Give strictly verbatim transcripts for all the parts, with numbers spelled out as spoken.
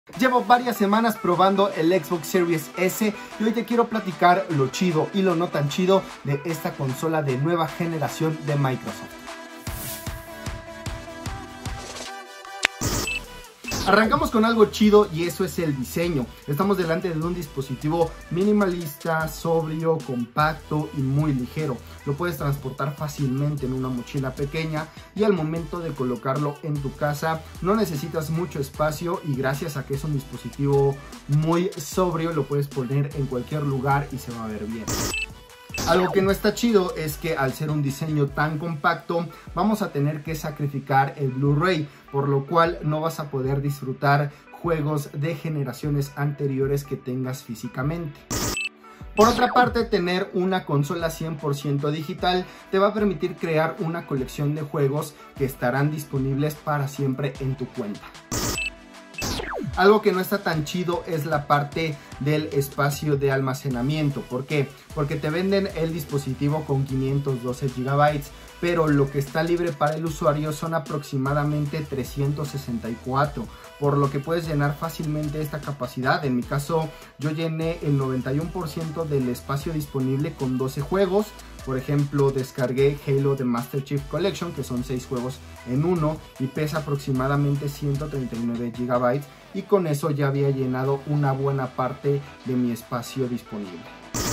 Llevo varias semanas probando el Xbox Series S y hoy te quiero platicar lo chido y lo no tan chido de esta consola de nueva generación de Microsoft. Arrancamos con algo chido y eso es el diseño. Estamos delante de un dispositivo minimalista, sobrio, compacto y muy ligero. Lo puedes transportar fácilmente en una mochila pequeña y al momento de colocarlo en tu casa no necesitas mucho espacio y gracias a que es un dispositivo muy sobrio lo puedes poner en cualquier lugar y se va a ver bien. Algo que no está chido es que al ser un diseño tan compacto vamos a tener que sacrificar el Blu-ray, por lo cual no vas a poder disfrutar juegos de generaciones anteriores que tengas físicamente. Por otra parte, tener una consola cien por ciento digital te va a permitir crear una colección de juegos que estarán disponibles para siempre en tu cuenta. Algo que no está tan chido es la parte del espacio de almacenamiento. ¿Por qué? Porque te venden el dispositivo con quinientos doce gigabytes, pero lo que está libre para el usuario son aproximadamente trescientos sesenta y cuatro, por lo que puedes llenar fácilmente esta capacidad. En mi caso, yo llené el noventa y uno por ciento del espacio disponible con doce juegos. Por ejemplo, descargué Halo The Master Chief Collection, que son seis juegos en uno y pesa aproximadamente ciento treinta y nueve gigabytes, y con eso ya había llenado una buena parte de mi espacio disponible.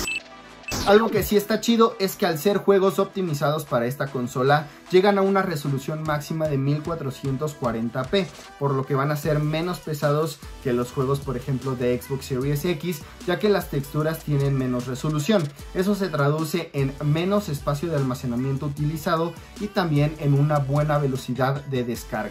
Algo que sí está chido es que al ser juegos optimizados para esta consola llegan a una resolución máxima de mil cuatrocientos cuarenta p, por lo que van a ser menos pesados que los juegos, por ejemplo, de Xbox Series X, ya que las texturas tienen menos resolución. Eso se traduce en menos espacio de almacenamiento utilizado y también en una buena velocidad de descarga.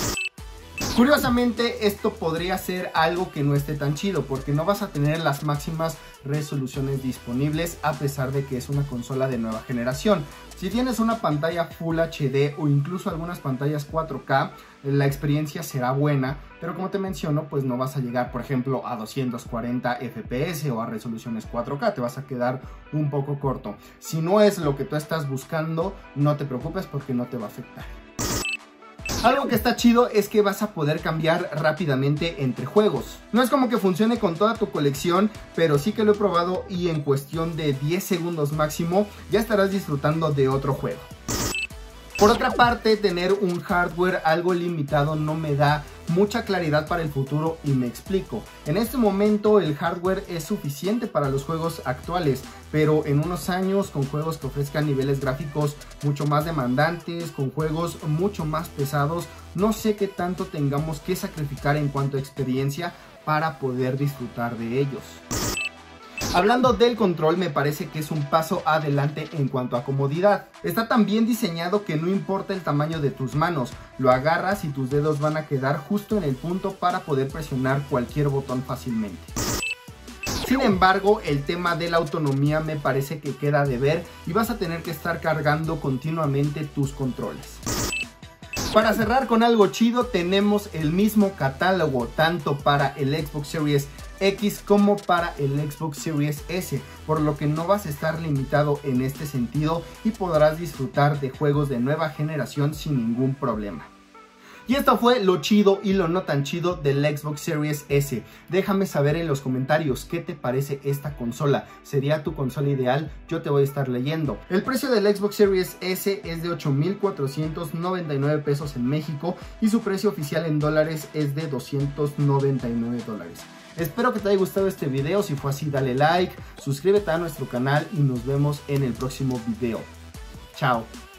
Curiosamente, esto podría ser algo que no esté tan chido porque no vas a tener las máximas resoluciones disponibles a pesar de que es una consola de nueva generación. Si tienes una pantalla Full H D o incluso algunas pantallas cuatro K, la experiencia será buena, pero como te menciono, pues no vas a llegar, por ejemplo, a doscientos cuarenta F P S o a resoluciones cuatro K, te vas a quedar un poco corto. Si no es lo que tú estás buscando, no te preocupes porque no te va a afectar. Algo que está chido es que vas a poder cambiar rápidamente entre juegos. No es como que funcione con toda tu colección, pero sí que lo he probado y en cuestión de diez segundos máximo ya estarás disfrutando de otro juego. Por otra parte, tener un hardware algo limitado no me da mucha claridad para el futuro y me explico. En este momento el hardware es suficiente para los juegos actuales, pero en unos años con juegos que ofrezcan niveles gráficos mucho más demandantes, con juegos mucho más pesados, no sé qué tanto tengamos que sacrificar en cuanto a experiencia para poder disfrutar de ellos. Hablando del control, me parece que es un paso adelante en cuanto a comodidad. Está tan bien diseñado que no importa el tamaño de tus manos, lo agarras y tus dedos van a quedar justo en el punto para poder presionar cualquier botón fácilmente. Sin embargo, el tema de la autonomía me parece que queda de ver y vas a tener que estar cargando continuamente tus controles. Para cerrar con algo chido, tenemos el mismo catálogo tanto para el Xbox Series X como para el Xbox Series S, por lo que no vas a estar limitado en este sentido y podrás disfrutar de juegos de nueva generación sin ningún problema. Y esto fue lo chido y lo no tan chido del Xbox Series S. Déjame saber en los comentarios qué te parece esta consola. ¿Sería tu consola ideal? Yo te voy a estar leyendo. El precio del Xbox Series S es de ocho mil cuatrocientos noventa y nueve pesos en México y su precio oficial en dólares es de doscientos noventa y nueve dólares. Espero que te haya gustado este video. Si fue así, dale like, suscríbete a nuestro canal y nos vemos en el próximo video. Chao.